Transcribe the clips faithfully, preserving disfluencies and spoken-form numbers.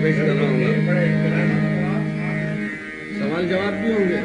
पेश कर रहा हूँ। सवाल जवाब भी होंगे।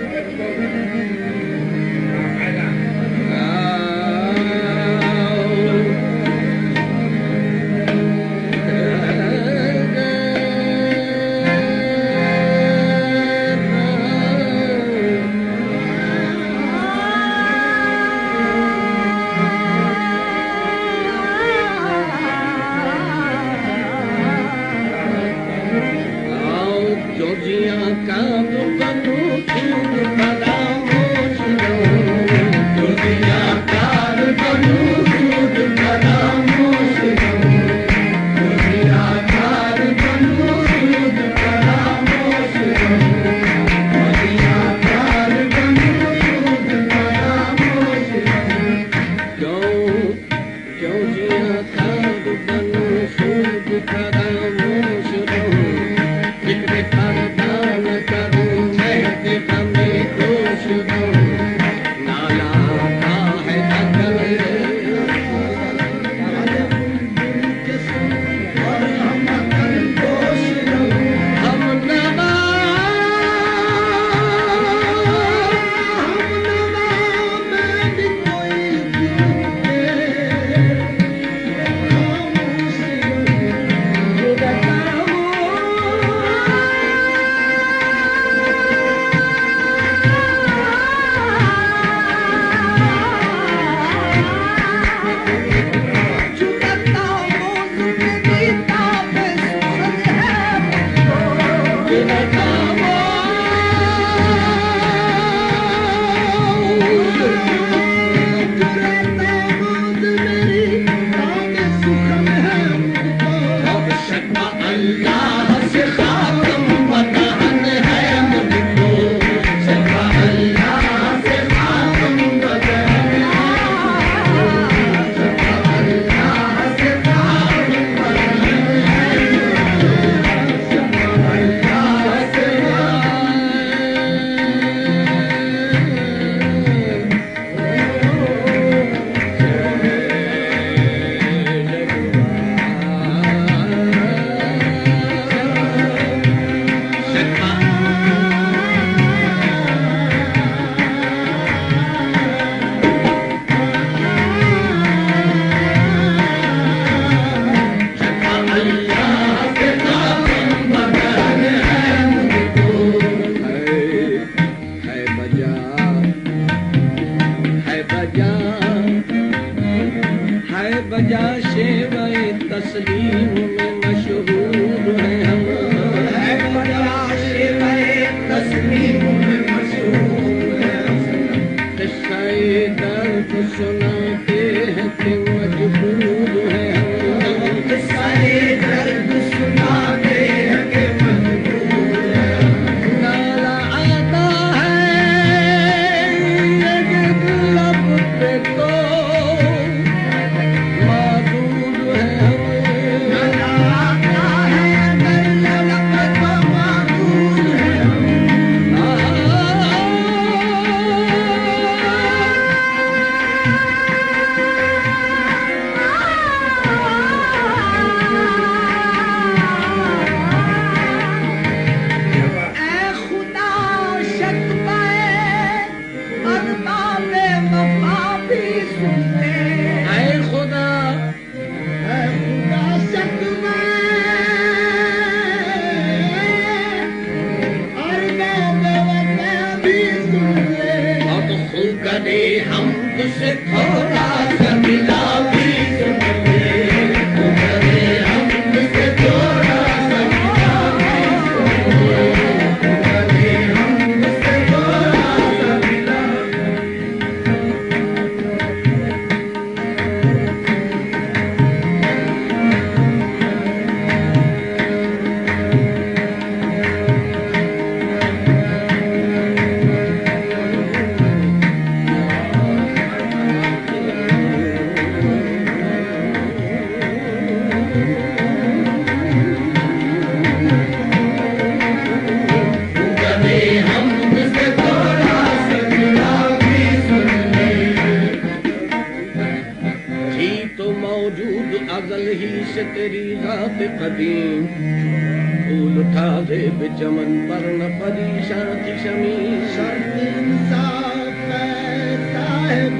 अज़ल ही से तेरी ज़ात क़दीम फूल उठा दे बिचमन पर न परेशान थी शमी शर्त इंसाफ साहिब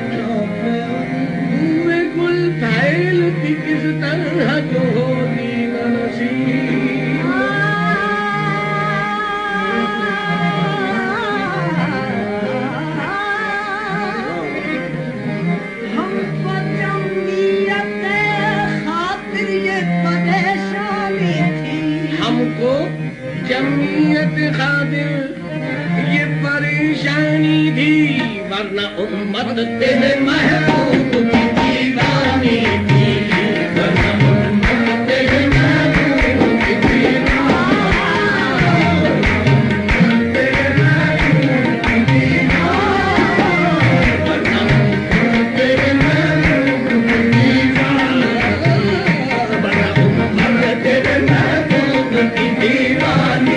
पूरे गुल फैलती किस तरह जो होती न नसीब हमको जमीयत खातिर ये परेशानी थी हमको जमीयत खातिर ये परेशानी थी वरना उम्मत तेरे महबूब की दीवानी थी वरना उम्मत तेरे महबूब की दीवानी तेरे महबूब की दीवानी वरना उम्मत तेरे महबूब की दीवानी वरना उम्मत तेरे महबूब की दीवानी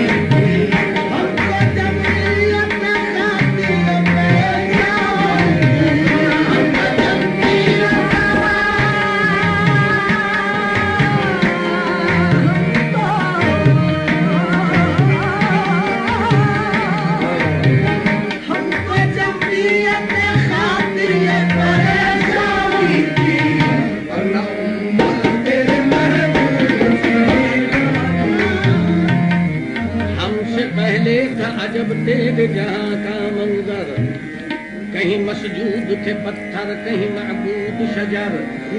अजब तेरे जहाँ का मंजर कहीं मसजूद थे पत्थर कहीं महबूद शजर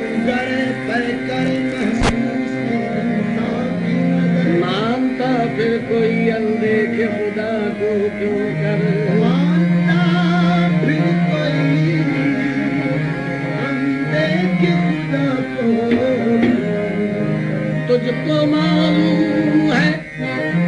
मानता फिर कोई अनदेखे खुदा को क्यों कर मानता फिर कोई अनदेखे खुदा को तुझको मालूम है